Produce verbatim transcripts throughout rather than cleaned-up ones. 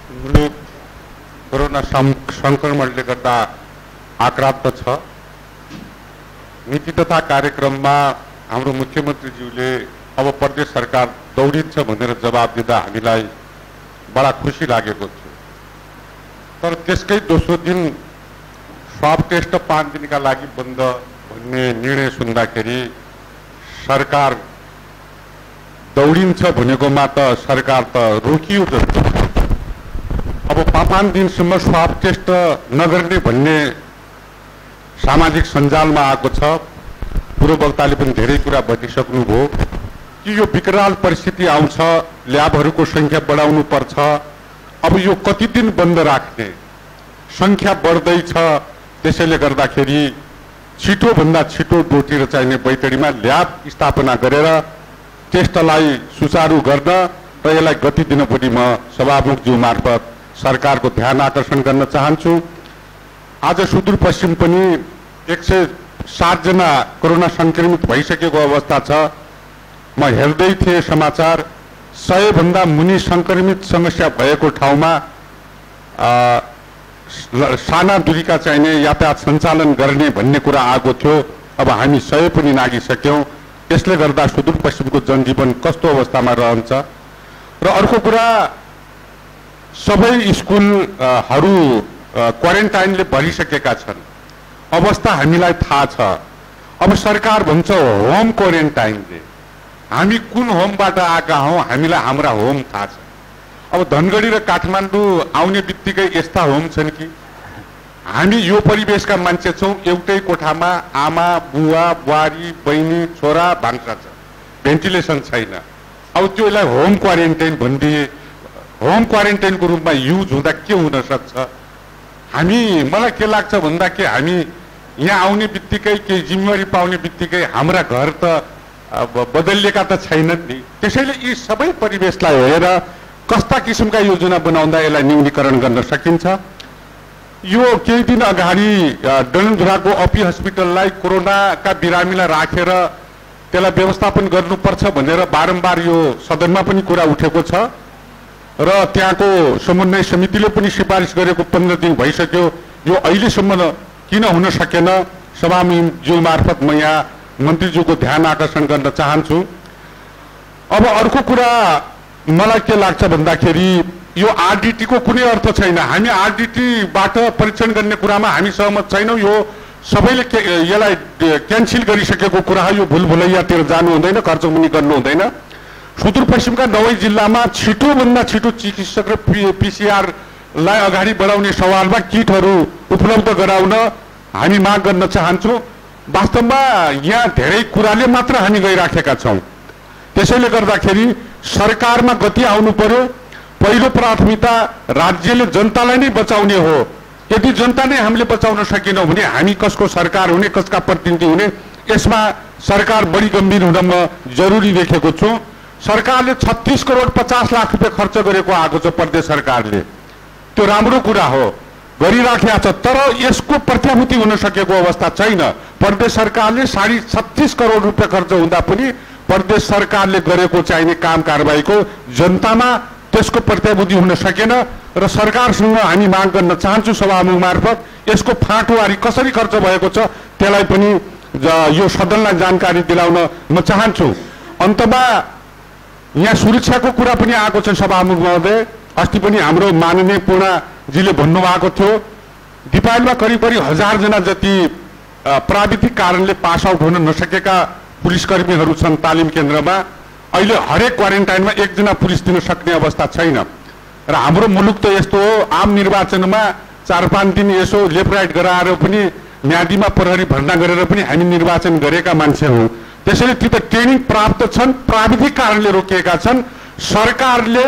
मुलुक कोरोना संक्रमणले गर्दा आक्रान्त छ। नीति तथा कार्यक्रममा हाम्रो मुख्यमन्त्रीज्यूले अब प्रदेश सरकार दौडिन्छ भनेर जवाब दिँदा हामीलाई बडा खुसी लागेको थियो। तर त्यसकै दोस्रो दिन स्वाब टेस्ट पाँच दिनका लागि बन्द भन्ने निर्णय सुन्दाखेरि सरकार दौडिन्छ भनेकोमा त सरकार त रोकियो जस्तो। अब पाँच दिनसम्म स्वाब टेस्ट नगर्ने भन्ने सामाजिक सञ्जालमा आएको छ। पूर्ववक्ताले पनि धेरै कुरा भनिसक्नुभयो कि यो विकराल परिस्थिति आउँछ, ल्याबहरूको संख्या बढाउनु पर्छ। अब यो कति दिन बन्द राख्ने, संख्या बढ्दैछ। त्यसैले गर्दाखेरि छिटो भन्दा छिटो डोटीर चाहिने बैतडीमा ल्याब स्थापना गरेर टेस्टलाई सुचारू गर्न र यसलाई गति दिन पनि म सभामुखज्यू मार्फत सरकारको ध्यान आकर्षण गर्न चाहन्छु। आज सुदूरपश्चिम पनि एक सय सात जना कोरोना संक्रमित भइसकेको अवस्था छ। म हेर्दै थिएँ समाचार, सय भन्दा मुनि संक्रमित समस्या भएको ठाउँमा साना दूरीका चाहिने यातायात सञ्चालन गर्ने भन्ने कुरा आएको थियो। अब हामी सय पनि नागिसक्यौँ। यसले गर्दा सुदूरपश्चिमको जनजीवन कस्तो अवस्थामा रहन्छ। र अर्को कुरा, सबै स्कुलहरू क्वारेन्टाइनले भरिसकेका छन्। अवस्था हामीलाई थाहा छ। अब सरकार भन्छ होम क्वारेन्टाइनले। हामी कुन होमबाट आएका हौँ हामीलाई हाम्रा होम थाहा छ। अब धनगढी र काठमाडौँ आउने बित्तिकै यस्ता होम छन् कि हामी यो परिवेशका मान्छे छौँ। एउटै कोठामा आमा बुवा बुहारी बहिनी छोरा भान्सा छ, भेन्टिलेसन छैन। अब त्योलाई होम क्वारेन्टाइन भनिदिए, होम क्वारेन्टाइनको रूपमा युज हुँदा के हुन सक्छ? हामी मलाई के लाग्छ भन्दा कि हामी यहाँ आउने बित्तिकै केही जिम्मेवारी पाउने बित्तिकै हाम्रा घर त बदलिएका त छैनन् नि। त्यसैले यी सबै परिवेशलाई हेरेर कस्ता किसिमका योजना बनाउँदा यसलाई न्यूनीकरण गर्न सकिन्छ। यो केही दिन अगाडि डडेलधुराको अपी हस्पिटललाई कोरोनाका बिरामीलाई राखेर त्यसलाई व्यवस्थापन गर्नुपर्छ भनेर बारम्बार यो सदनमा पनि कुरा उठेको छ र त्यहाँको समन्वय समितिले पनि सिफारिस गरेको पन्ध्र दिन भइसक्यो। यो अहिलेसम्म किन हुन सकेन? सभामुखज्यू मार्फत म यहाँ मन्त्रीज्यूको ध्यान आकर्षण गर्न चाहन्छु। अब अर्को कुरा मलाई के लाग्छ भन्दाखेरि यो आरडीटीको कुनै अर्थ छैन। हामी आरडीटीबाट परीक्षण गर्ने कुरामा हामी सहमत छैनौँ। यो सबैले यसलाई क्यान्सल गरिसकेको कुरा हो। यो भुलभुलैयातिर जानु हुँदैन, खर्च पनि गर्नु हुँदैन। सुदूरपश्चिमका नवै जिल्लामा छिटोभन्दा छिटो चिकित्सक र पीसीआरलाई अगाडि बढाउने सवालमा किटहरू उपलब्ध गराउन हामी माग गर्न चाहन्छौँ। वास्तवमा यहाँ धेरै कुराले मात्र हामी गइराखेका छौँ। त्यसैले गर्दाखेरि सरकारमा गति आउनु पर्यो। पहिलो प्राथमिकता राज्यले जनतालाई नै बचाउने हो। यदि जनता नै हामीले बचाउन सकेनौँ भने हामी कसको सरकार हुने, कसका प्रतिनिधि हुने, यसमा सरकार बढी गम्भीर हुन म जरुरी देखेको छु। सरकारले छत्तीस करोड पचास लाख रुपियाँ खर्च गरेको आएको छ प्रदेश सरकारले। त्यो राम्रो कुरा हो, गरिराखेका छ। तर यसको प्रत्याभूति हुन सकेको अवस्था छैन। प्रदेश सरकारले साढे छत्तीस करोड रुपियाँ खर्च हुँदा पनि प्रदेश सरकारले गरेको चाहिने काम कारबाहीको जनतामा त्यसको प्रत्याभूति हुन सकेन। र सरकारसँग हामी माग गर्न चाहन्छु सभामुख मार्फत यसको फाँटुवारी कसरी खर्च भएको छ त्यसलाई पनि यो सदनलाई जानकारी दिलाउन म चाहन्छु। अन्तमा यहाँ सुरक्षाको कुरा पनि आएको छ सभामुख महोदय। अस्ति पनि हाम्रो माननीय पूर्णाजीले भन्नुभएको थियो दिपायलमा करिब करिब हजार जना जति प्राविधिक कारणले पास आउट हुन नसकेका पुलिसकर्मीहरू छन् तालिम केन्द्रमा। अहिले हरेक क्वारेन्टाइनमा एकजना पुलिस दिन सक्ने अवस्था छैन। र हाम्रो मुलुक त यस्तो हो, आम निर्वाचनमा चार पाँच दिन यसो लेफ्ट राइट गराएर पनि म्यादीमा प्रहरी भर्ना गरेर पनि हामी निर्वाचन गरेका मान्छे हौँ। त्यसैले ती त ट्रेनिङ प्राप्त छन्, प्राविधिक कारणले रोकिएका छन्। सरकारले,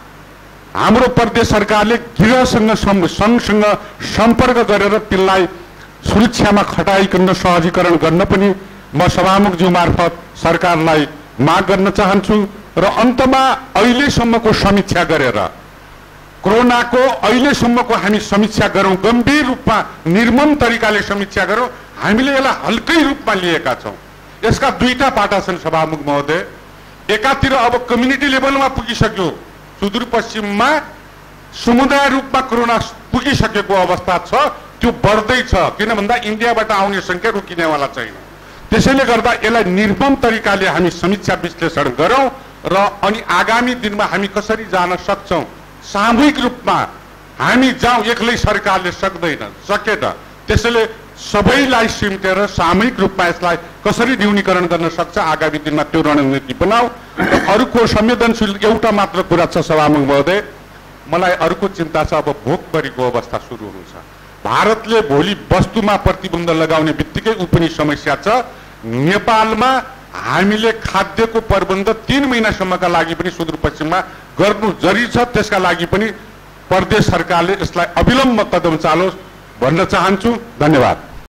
हाम्रो प्रदेश सरकारले गृहसँग सङ्घसँग सम्पर्क गरेर त्यसलाई सुरक्षामा खटाइकन सहजीकरण गर्न पनि म सभामुखज्यू मार्फत सरकारलाई माग गर्न चाहन्छु। र अन्तमा अहिलेसम्मको समीक्षा गरेर कोरोनाको अहिलेसम्मको हामी समीक्षा गरौँ, गम्भीर रूपमा निर्मम तरिकाले समीक्षा गरौँ। हामीले यसलाई हल्कै रूपमा लिएका छौँ। यसका दुईटा पाटा छन् सभामुख महोदय। एकातिर अब कम्युनिटी लेभलमा पुगिसक्यो, सुदूरपश्चिममा समुदाय रूपमा कोरोना पुगिसकेको अवस्था छ, त्यो बढ्दैछ। किन भन्दा इन्डियाबाट आउने संख्या रोकिनेवाला छैन। त्यसैले गर्दा यसलाई निर्मम तरिकाले हामी समीक्षा विश्लेषण गरौँ र अनि आगामी दिनमा हामी कसरी जान सक्छौँ। सामूहिक रूपमा हामी जाउँ, एक्लै सरकारले सक्दैन, सकेन। त्यसैले सबैलाई सिमटेर सामूहिक रूपमा यसलाई कसरी न्यूनीकरण गर्न सक्छ आगामी दिनमा त्यो रणनीति बनाऊ। र अरूको संवेदनशील एउटा मात्र कुरा छ सभामुख महोदय, मलाई अर्को चिन्ता छ, अब भोकमरीको अवस्था सुरु हुन्छ। भारतले भोलि वस्तुमा प्रतिबन्ध लगाउने बित्तिकै ऊ पनि समस्या छ। नेपालमा हामीले खाद्यको प्रबन्ध तीन महिनासम्मका लागि पनि सुदूरपश्चिममा गर्नु जरुरी छ। त्यसका लागि पनि प्रदेश सरकारले यसलाई अविलम्ब कदम चालोस् भन्न चाहन्छु। धन्यवाद।